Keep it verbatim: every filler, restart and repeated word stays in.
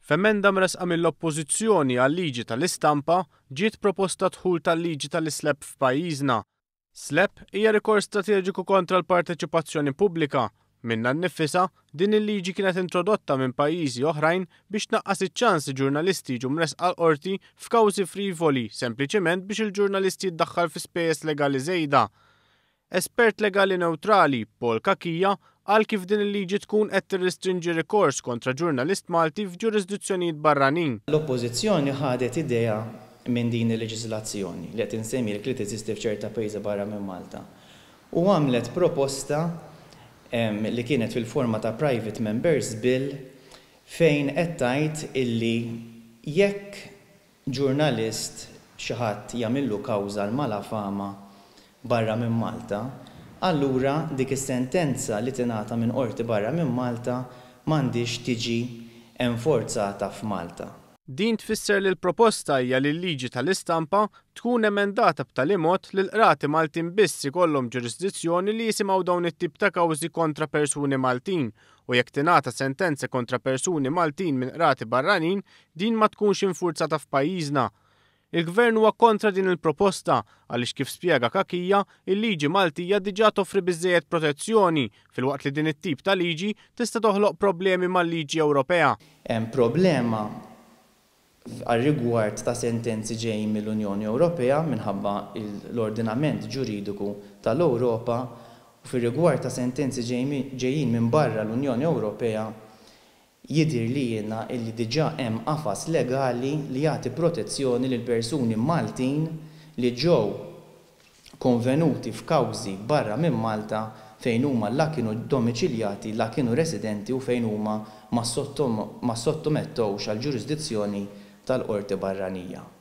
F'emenda mresqa mill-Oppożizzjoni għal-liġi tal-istampa ġiet proposta dħul tal-liġi tal-S L E P f'pajjiżna. S L E P hija rikors strateġiku kontra l-parteċipazzjoni pubblika. Minna nnifisha din il-liġi kienet introdotta minn pajjiżi oħrajn biex tnaqqas iċ-ċans li ġurnalisti jiġu mresqa l-qorti f'kawżi frivoli, sempliċement biex il-ġurnalisti jiddaħħal fi spejjeż legali żejda. Espert legali neutrali, Paul Kakija, qal kif din il-liġi tkun qed tirrestrinġi rikors kontra ġurnalist Malti f'ġurisdizzjonijiet barranin. L-Oppożizzjoni ħadet idea minn din il-leġiżlazzjoni li qed insemmilek li teżisti f'ċerta pajjiżi barra minn Malta. U għamlet proposta li kienet fil-forma ta' Private Members Bill fejn qed tgħid illi jekk ġurnalist xi ħadd jagħmillu kawża l-mala fama barra minn Malta, allura dik is-sentenza li tingħata minn qorti barra minn Malta m'għandix tiġi enforzata f'Malta. Din tfisser li l-proposta hija li l-liġi tal-istampa tkun emendata b'tali mod li l-qrati Maltin biss ikollhom ġurisdizzjoni li jisimgħu dawn it-tip ta' kawżi kontra persuni Maltin u jekk tingħata sentenza kontra persuni Maltin minn qrati barranin din ma tkunx infurzata f'pajjiżna. Il-Gvern huwa kontra din il-proposta għaliex kif spjega Kakija, il-liġi Maltija diġà toffri biżżejjed protezzjoni filwaqt li din it-tip ta' liġi tista' toħloq problemi mal-liġi Ewropea. Hemm problema għal-rigward ta' sentenzi ġejjin mill-Unjoni Ewropea minħabba l-ordinament ġuridiku tal-Ewropa u fir-rigward ta' sentenzi ġejjin minn barra l-Unjoni Ewropea jidher li jiena illi diġà hemm qafas legali li jagħti protezzjoni lil persuni Maltin li ġew konvenuti f'kawżi barra minn Malta fejn huma la kienu domiċiljati, la kienu residenti u fejn huma ma sottomettewx għal ġurisdizzjoni tal-qorti barranija.